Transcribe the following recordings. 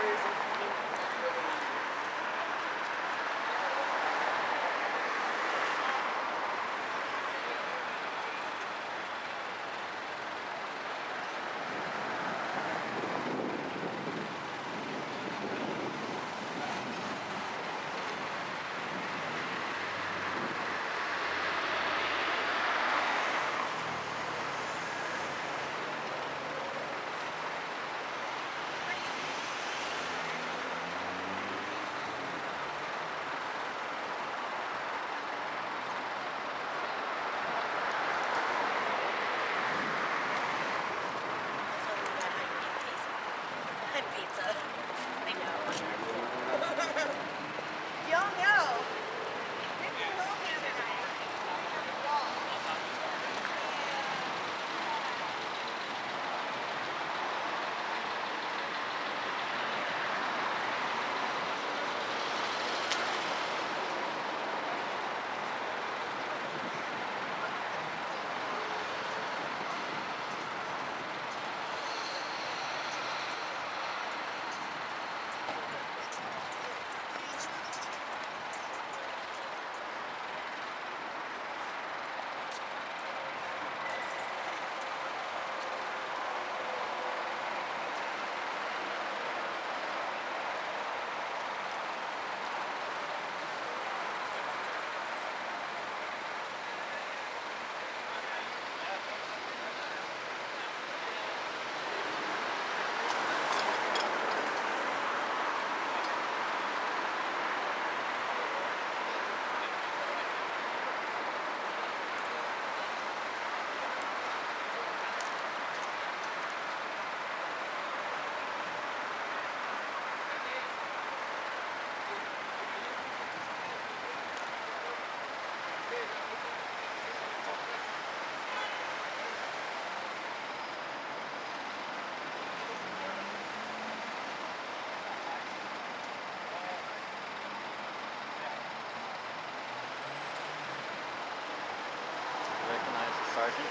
Recognize the sergeant.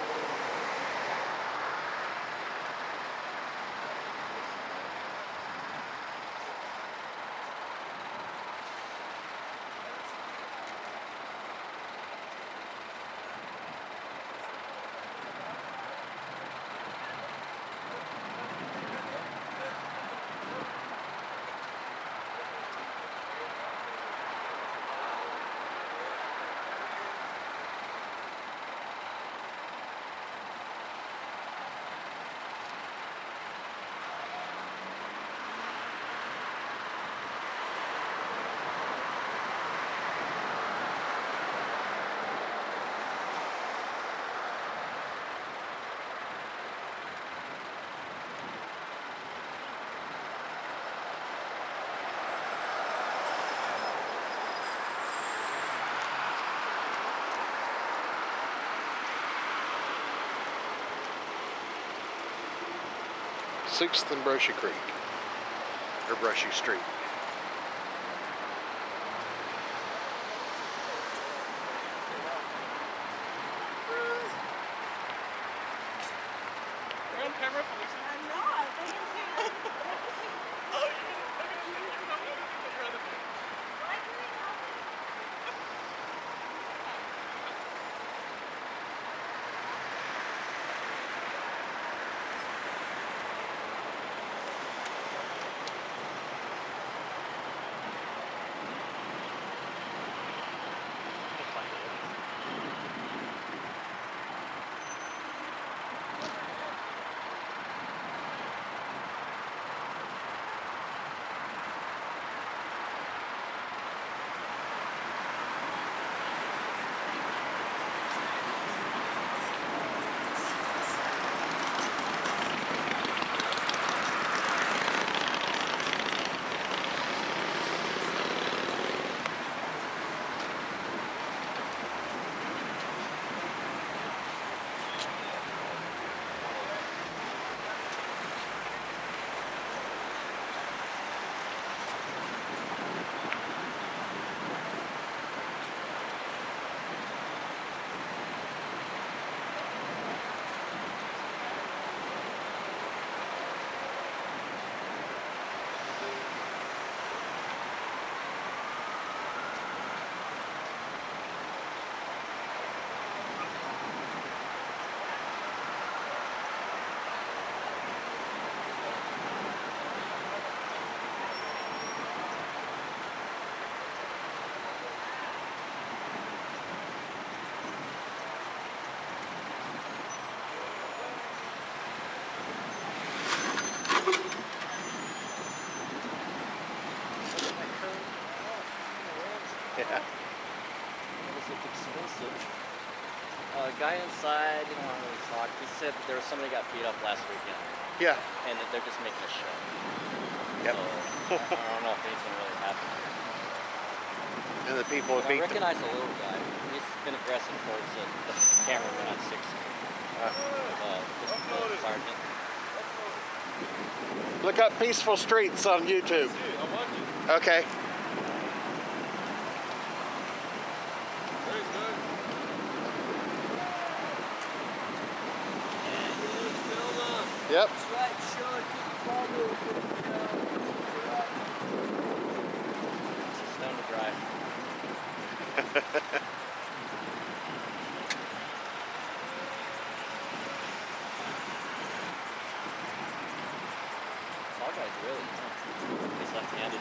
Sixth and Brushy Creek, or Brushy Street. You're on camera, Felicia? I'm not. Oh, you're on the Yeah. This looks expensive. Guy inside, he don't want to really talk. He said that there was somebody got beat up last weekend, Yeah. and that they're just making a show. Yep. So, I don't know if anything really happened. And the people But I beat them. recognize a little guy. He's been aggressive towards the cameraman on 6. The sergeant. Look up Peaceful Streets on YouTube. I'm watching. Okay. Very good. Yep. That's right, Sean. It's down to drive. Tall guy's really tough. He's left-handed.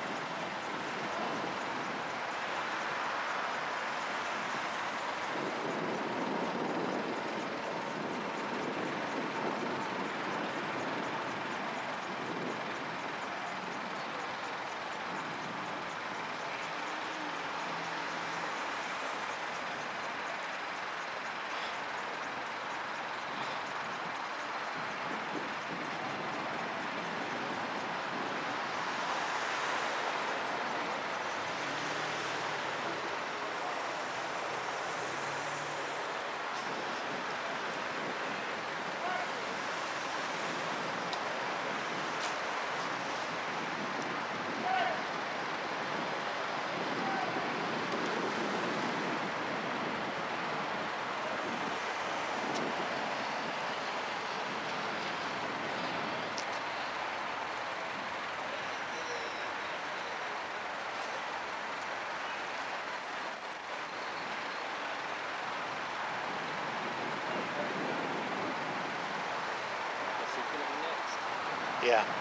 Yeah.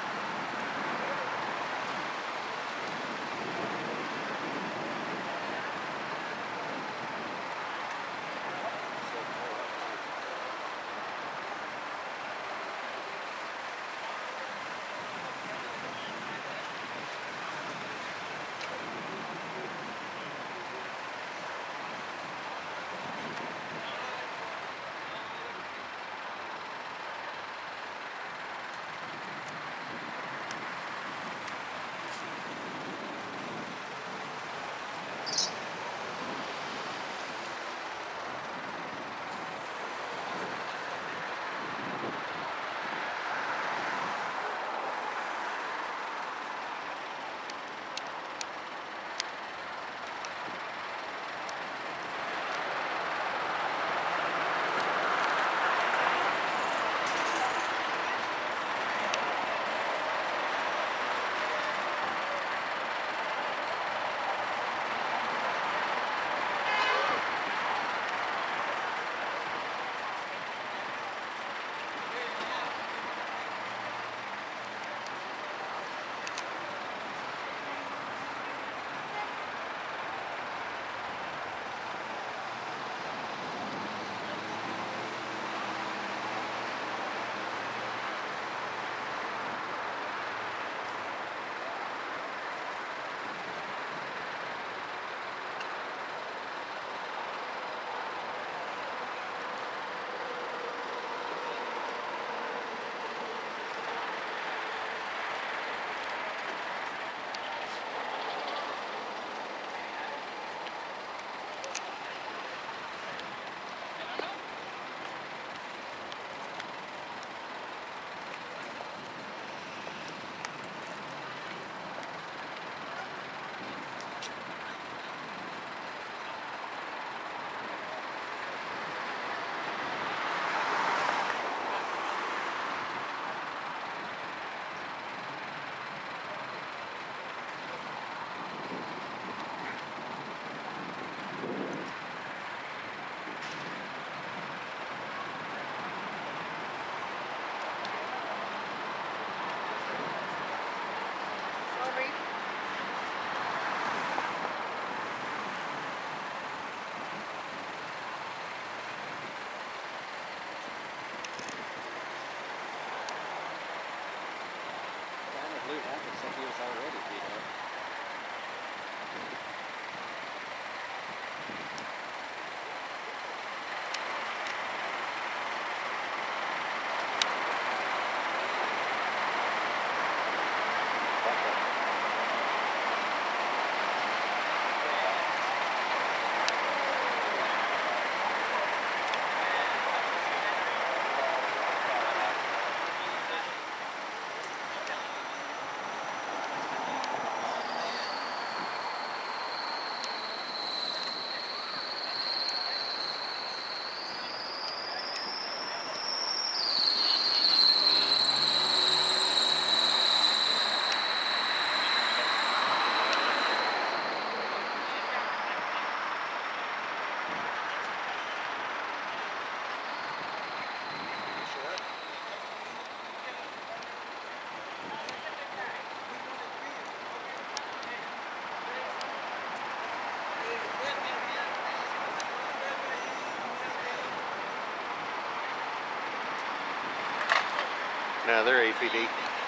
No, they're APD.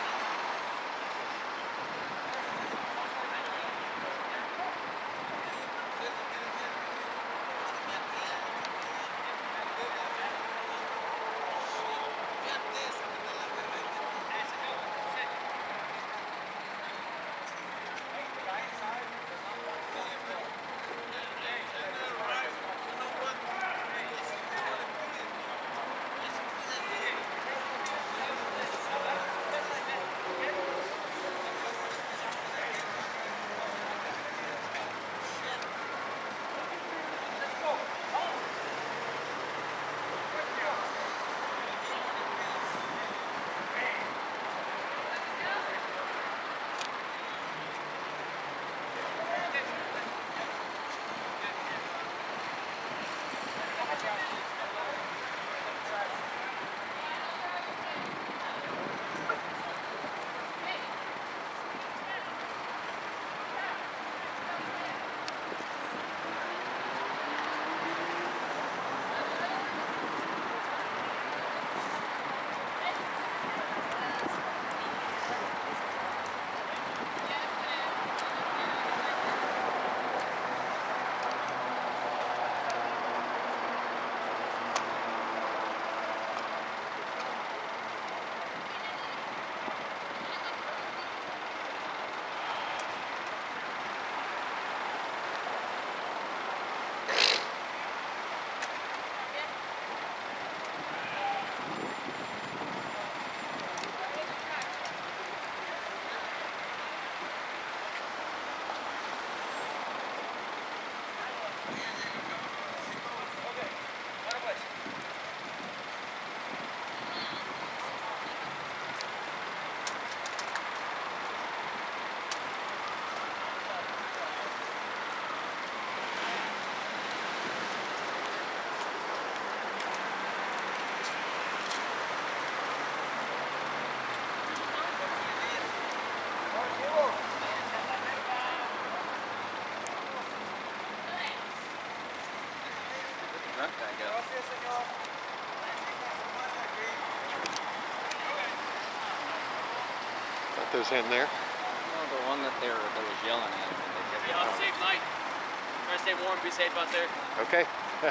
Got those in there. Well, the one that was yelling at him. Y'all have a safe night. Try to stay warm, be safe out there. Okay.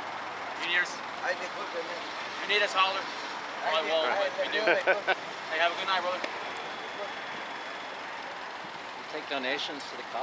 You need us? You need us, holler. Well, we do. Hey, have a good night, brother. Take donations to the cops.